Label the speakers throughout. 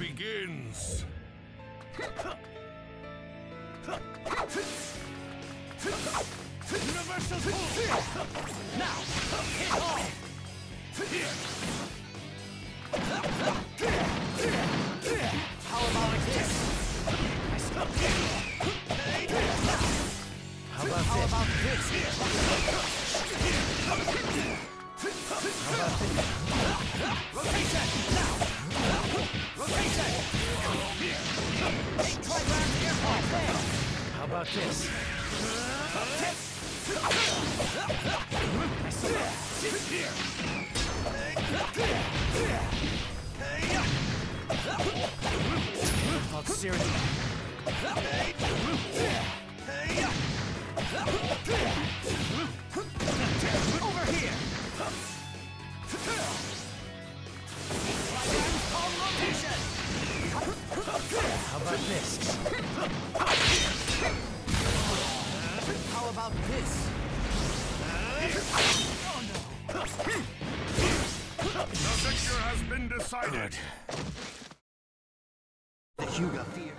Speaker 1: begins.
Speaker 2: Universal pull! Now, hit all! How about this? How about this? Rotation! Now! Rotation! Try round here! There! How about this? Oh, seriously. Over here. How about this? How about this? Oh no!
Speaker 1: The victor has been decided.
Speaker 2: The Hyuga fear.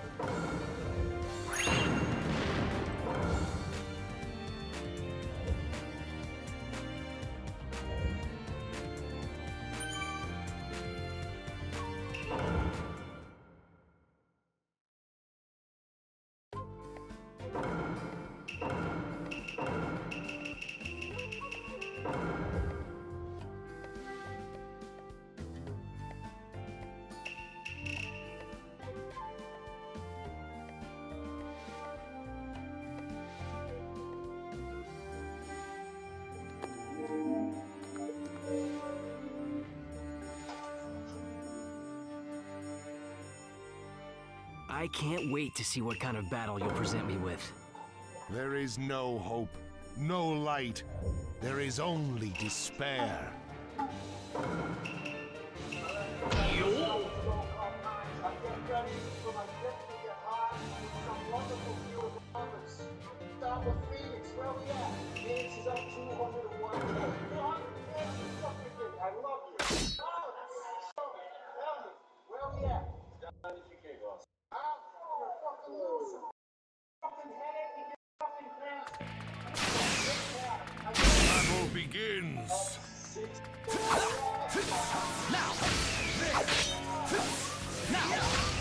Speaker 3: I can't wait to see what kind of battle you'll present me with.
Speaker 1: There is no hope, no light. There is only despair. Battle begins.
Speaker 2: Now! Now!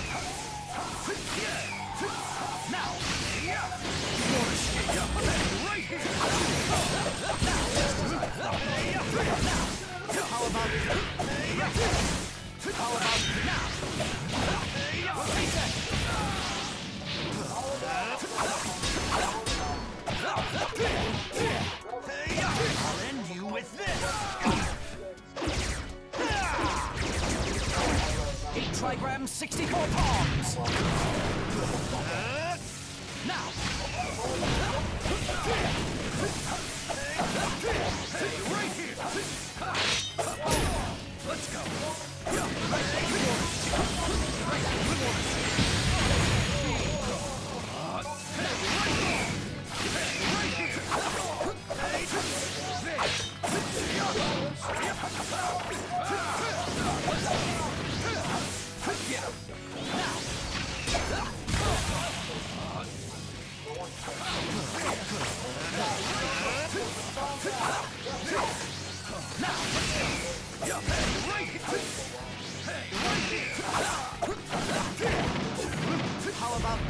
Speaker 2: Now! Right here! Now! How about now? Rotation! I'll end you with this! 8 trigrams, 64 palms! Now! Right here! Let's go! How about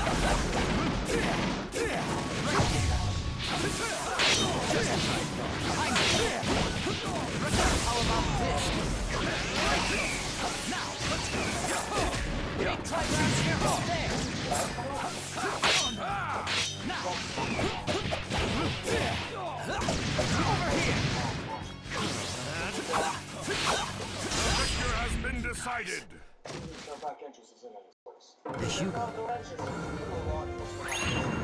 Speaker 2: this? Now, let's go. Big trigrams here. There. Now. Over here.
Speaker 1: The victor has been decided.
Speaker 2: The Hyuga.